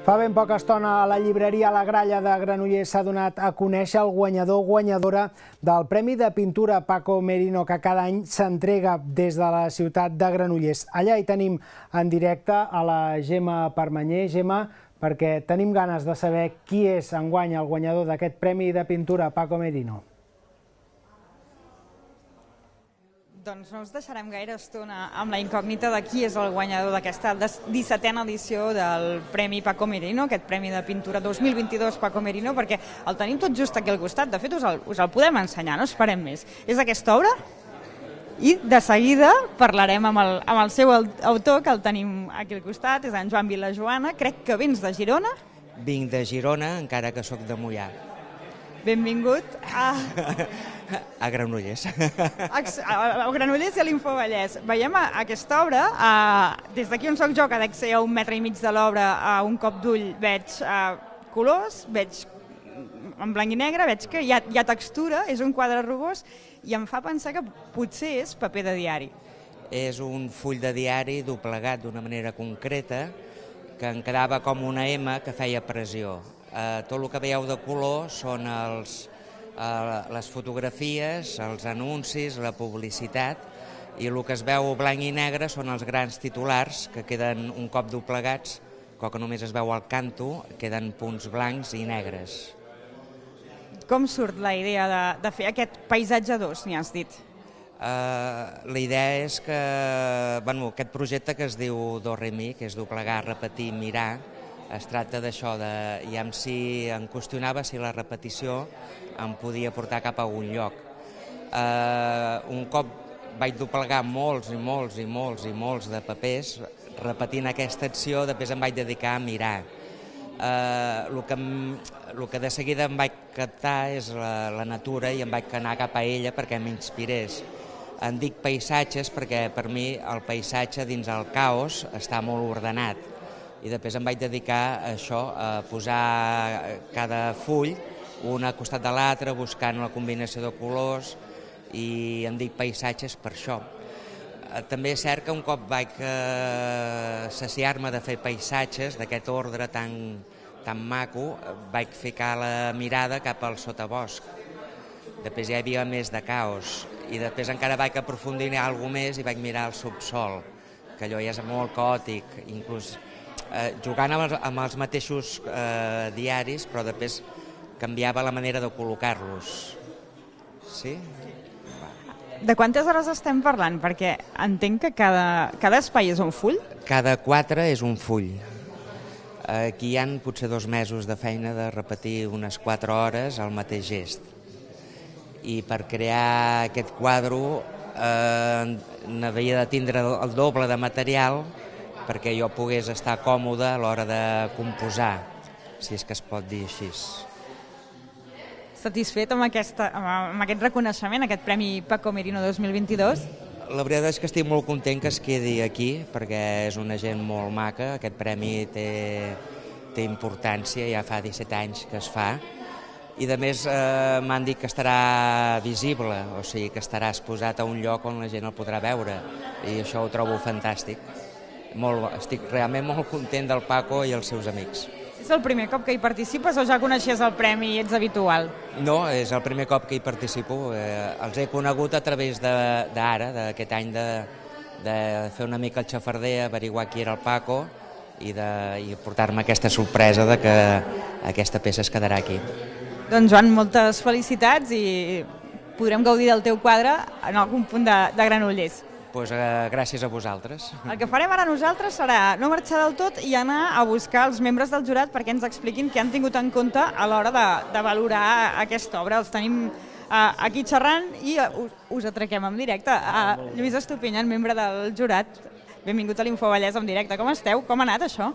Fa ben poca estona a la llibreria La Gralla de Granollers s'ha donat a conèixer el guanyador o guanyadora del Premi de Pintura Paco Merino, que cada any s'entrega des de la ciutat de Granollers. Allà hi tenim en directe a la Gemma Permanyer. Gemma, perquè tenim ganes de saber qui és enguany el guanyador d'aquest Premi de Pintura Paco Merino. Doncs no us deixarem gaire estona amb la incògnita de qui és el guanyador d'aquesta 17a edició del Premi Paco Merino, aquest Premi de Pintura 2022 Paco Merino, perquè el tenim tot just aquí al costat. De fet, us el podem ensenyar, no esperem més. És aquesta obra i de seguida parlarem amb el seu autor, que el tenim aquí al costat, és en Joan Vilajoana. Crec que vens de Girona. Vinc de Girona, encara que sóc de Moià. Benvingut a Granollers. A Granollers i a l'Infovallès. Veiem aquesta obra, des d'aquí on soc jo, que dec ser a 1,5 metres de l'obra, a un cop d'ull veig colors, veig en blanc i negre, veig que hi ha textura, és un quadre rugós i em fa pensar que potser és paper de diari. És un full de diari doblegat d'una manera concreta que en quedava com una M que feia pressió. Tot el que veieu de color són les fotografies, els anuncis, la publicitat, i el que es veu blanc i negre són els grans titulars que queden un cop doblegats, que només es veu al canto, queden punts blancs i negres. Com surt la idea de fer aquest paisatge d'os, n'hi has dit? La idea és que aquest projecte que es diu Do Re Mi, que és doblegar, repetir, mirar, es tracta d'això, i si em qüestionava si la repetició em podia portar cap a algun lloc. Un cop vaig doblegar molts de papers, repetint aquesta acció, després em vaig dedicar a mirar. El que de seguida em vaig captar és la natura i em vaig anar cap a ella perquè m'inspirés. En dic paisatges perquè per mi el paisatge dins el caos està molt ordenat. I després em vaig dedicar a això, a posar cada full un al costat de l'altre, buscant la combinació de colors, i em dic paisatges per això. També és cert que un cop vaig saciar-me de fer paisatges d'aquest ordre tan maco, vaig ficar la mirada cap al sotabosc. Després hi havia més de caos, i després encara vaig aprofundir alguna cosa més i vaig mirar el subsol, que allò ja és molt caòtic, inclús jugant amb els mateixos diaris, però després canviava la manera de col·locar-los. Sí? De quantes hores estem parlant? Perquè entenc que cada espai és un full? Cada 4 és un full. Aquí hi ha potser 2 mesos de feina de repetir unes 4 hores el mateix gest. I per crear aquest quadre n'havia de tindre el doble de material perquè jo pogués estar còmode a l'hora de composar, si és que es pot dir així. Satisfet amb aquest reconeixement, aquest Premi Paco Merino 2022? La veritat és que estic molt content que es quedi aquí, perquè és una gent molt maca. Aquest premi té importància, ja fa 17 anys que es fa, i a més m'han dit que estarà visible, o sigui que estarà exposat a un lloc on la gent el podrà veure, i això ho trobo fantàstic. Estic realment molt content del Paco i els seus amics. És el primer cop que hi participes o ja coneixies el premi i ets habitual? No, és el primer cop que hi participo. Els he conegut a través d'ara, d'aquest any, de fer una mica el xafarder, averiguar qui era el Paco i portar-me aquesta sorpresa de que aquesta peça es quedarà aquí. Doncs Joan, moltes felicitats i podrem gaudir del teu quadre en algun punt de Granollers. Gràcies a vosaltres. El que farem ara nosaltres serà no marxar del tot i anar a buscar els membres del jurat perquè ens expliquin què han tingut en compte a l'hora de valorar aquesta obra. Els tenim aquí xerrant i us atraquem en directe. Lluís Estupinyan, membre del jurat, benvingut a l'Infovallès en directe. Com esteu? Com ha anat això?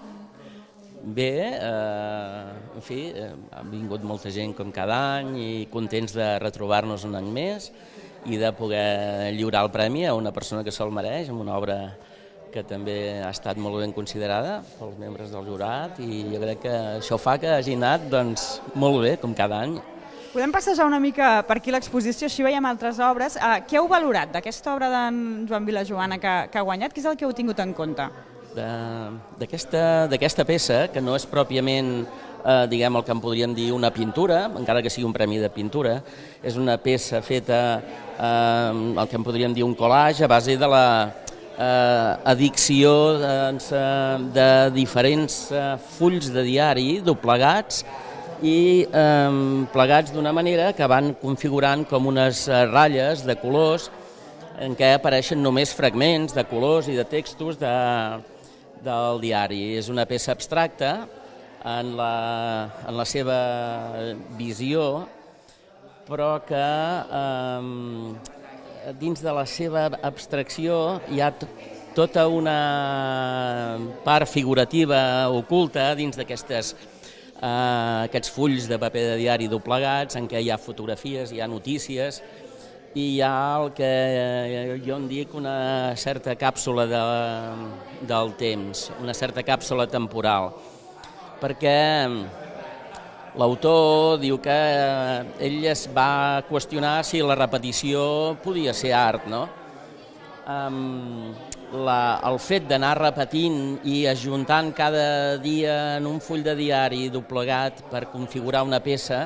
Bé, en fi, ha vingut molta gent com cada any i contents de retrobar-nos un any més i de poder lliurar el premi a una persona que se'l mereix, amb una obra que també ha estat molt ben considerada pels membres del jurat, i jo crec que això fa que hagi anat molt bé, com cada any. Podem passejar una mica per aquí l'exposició, així veiem altres obres. Què heu valorat d'aquesta obra d'en Joan Vilajoana que ha guanyat? Què és el que heu tingut en compte? d'aquesta peça, que no és pròpiament diguem el que en podríem dir una pintura, encara que sigui un premi de pintura, és una peça feta, el que en podríem dir un collage, a base de la addició de diferents fulls de diari doblegats i plegats d'una manera que van configurant com unes ratlles de colors en què apareixen només fragments de colors i de textos del diari. És una peça abstracta en la seva visió, però que dins de la seva abstracció hi ha tota una part figurativa oculta dins d'aquests fulls de paper de diari doblegats en què hi ha fotografies, hi ha notícies i hi ha el que jo en dic una certa càpsula del temps, una certa càpsula temporal, perquè l'autor diu que ell es va qüestionar si la repetició podia ser art, no? El fet d'anar repetint i ajuntant cada dia en un full de diari doblegat per configurar una peça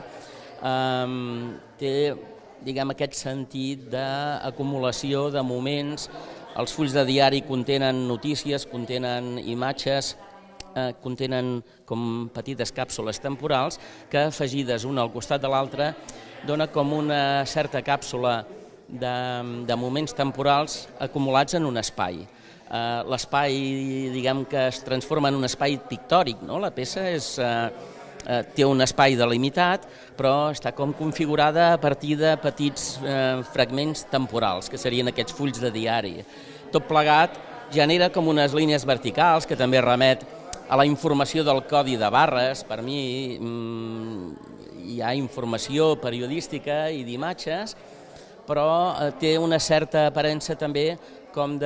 té, diguem, aquest sentit d'acumulació de moments. Els fulls de diari contenen notícies, contenen imatges, contenen com petites càpsules temporals que, afegides una al costat de l'altra, dona com una certa càpsula de moments temporals acumulats en un espai. L'espai, diguem, que es transforma en un espai pictòric, no? La peça té un espai delimitat, però està com configurada a partir de petits fragments temporals, que serien aquests fulls de diari. Tot plegat genera com unes línies verticals, que també remet a la informació del codi de barres. Per mi hi ha informació periodística i d'imatges, però té una certa aparença també com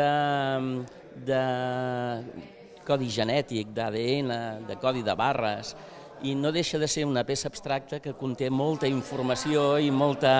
de codi genètic, d'ADN, de codi de barres, i no deixa de ser una peça abstracta que conté molta informació i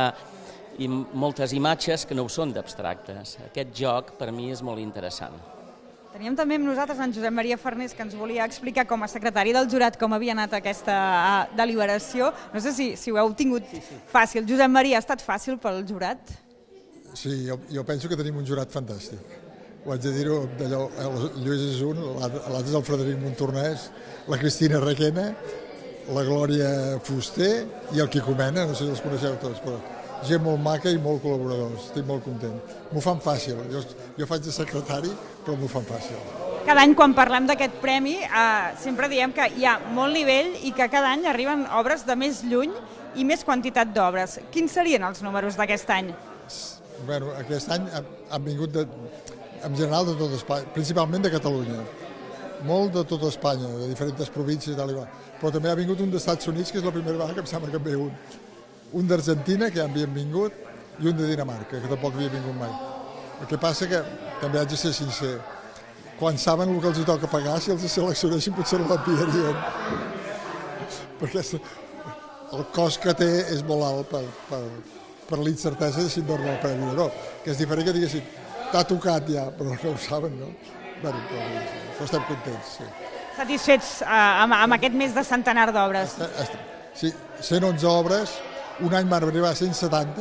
moltes imatges que no ho són d'abstractes. Aquest joc per mi és molt interessant. Teníem també amb nosaltres en Josep Maria Farnés, que ens volia explicar com a secretari del jurat com havia anat aquesta deliberació. No sé si ho heu tingut fàcil. Josep Maria, ha estat fàcil pel jurat? Sí, jo penso que tenim un jurat fantàstic. Ho haig de dir-ho d'allò, el Lluís és un, l'altre és el Frederic Montornès, la Cristina Requena, la Glòria Fuster i el Quico Mena, no sé si els coneixeu tots, però gent molt maca i molt col·laboradors, estic molt content. M'ho fan fàcil, jo faig de secretari, però m'ho fan fàcil. Cada any quan parlem d'aquest premi sempre diem que hi ha molt nivell i que cada any arriben obres de més lluny i més quantitat d'obres. Quins serien els números d'aquest any? Bueno, aquest any han vingut en general de tot Espanya, principalment de Catalunya, molt de tot Espanya, de diferents províncies, però també ha vingut un dels Estats Units, que és la primera vegada que em sembla que en ve un d'Argentina, que ja havien vingut, i un de Dinamarca, que tampoc havia vingut mai. El que passa que, també haig de ser sincer, quan saben el que els toca pagar, si els seleccionessin potser no l'enviarien, perquè el cost que té és molt alt per l'incertesa de si em donen el premi o no, que és diferent que diguessin t'ha tocat ja, però no ho saben, no? Bé, però estem contents, sí. Satisfets amb aquest mes de centenar d'obres? Sí, 111 obres, un any van arribar a 170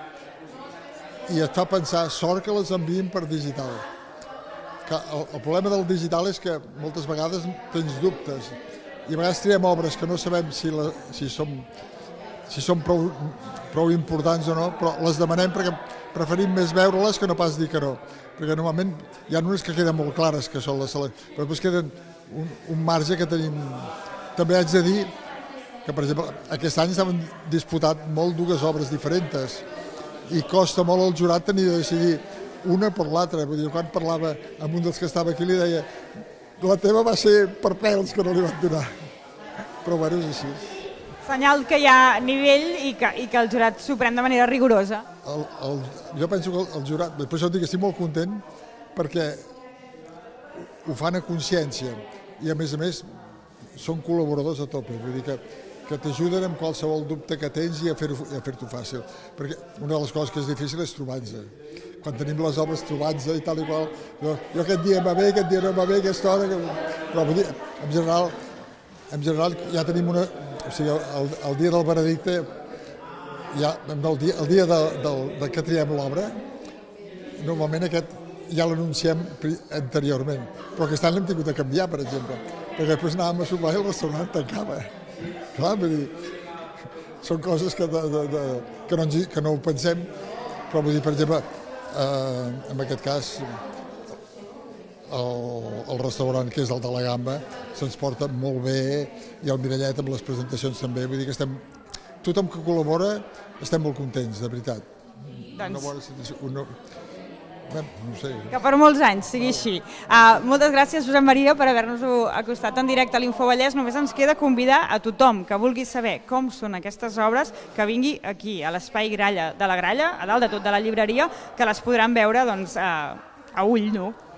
i et fa pensar, sort que les envien per digital. El problema del digital és que moltes vegades tens dubtes i a vegades triem obres que no sabem si són prou importants o no, però les demanem perquè preferim més veure-les que no pas dir que no, perquè normalment hi ha unes que queden molt clares que són les seleccions, però després queden un marge que tenim. També haig de dir que, per exemple, aquest any s'han disputat molt dues obres diferents i costa molt al jurat tenir de decidir una per l'altra. Vull dir, quan parlava amb un dels que estava aquí li deia la teva va ser per pèls que no li van donar, però bueno, és així. Senyal que hi ha nivell i que el jurat s'ho pren de manera rigorosa. Jo penso que el jurat, per això dic que estic molt content, perquè ho fan a consciència i a més són col·laboradors a tope. Vull dir que que t'ajuden amb qualsevol dubte que tens i a fer-t'ho fàcil. Perquè una de les coses que és difícil és trobar-nos. Quan tenim les obres trobant-nos i tal i qual, jo aquest dia va bé, aquest dia no va bé, aquesta hora... Però vull dir, en general ja tenim una... O sigui, el dia del veredicte, el dia que triem l'obra, normalment aquest ja l'anunciem anteriorment, però aquest any l'hem tingut de canviar, per exemple, perquè després anàvem a sopar i el restaurant tancava. Clar, vull dir, són coses que no ho pensem, però vull dir, per exemple, en aquest cas, el restaurant que és el de la Gamba se'ns porta molt bé, i el Mirallet amb les presentacions també, vull dir que tothom que col·labora estem molt contents, de veritat. No sé. Que per molts anys sigui així. Moltes gràcies, Josep Maria, per haver-nos-ho acostat en directe a l'Infovallès. Només ens queda convidar a tothom que vulgui saber com són aquestes obres que vingui aquí, a l'Espai Gralla de la Gralla, a dalt de tot de la llibreria, que les podran veure a ull nu.